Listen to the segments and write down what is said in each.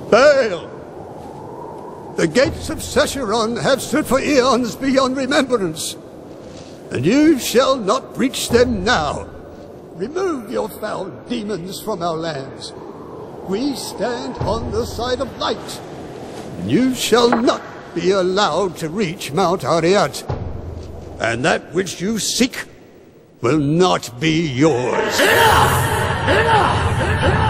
Baal! The gates of Sescheron have stood for eons beyond remembrance, and you shall not reach them now. Remove your foul demons from our lands. We stand on the side of light, and you shall not be allowed to reach Mount Arreat. And that which you seek will not be yours. Enough! Enough!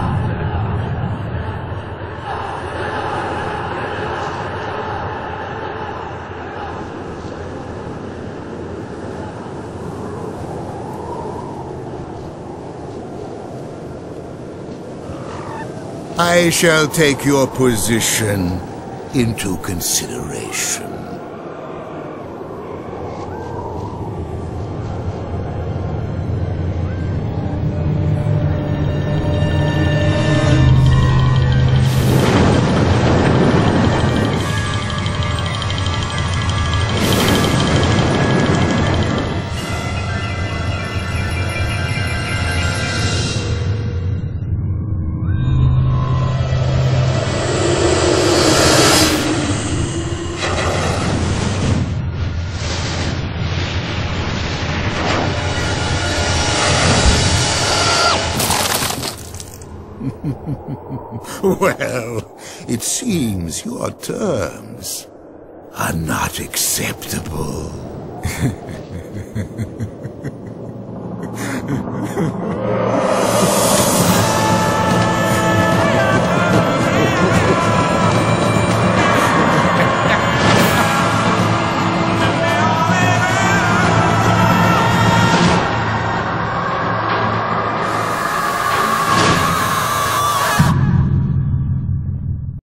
I shall take your position into consideration. Well, it seems your terms are not acceptable.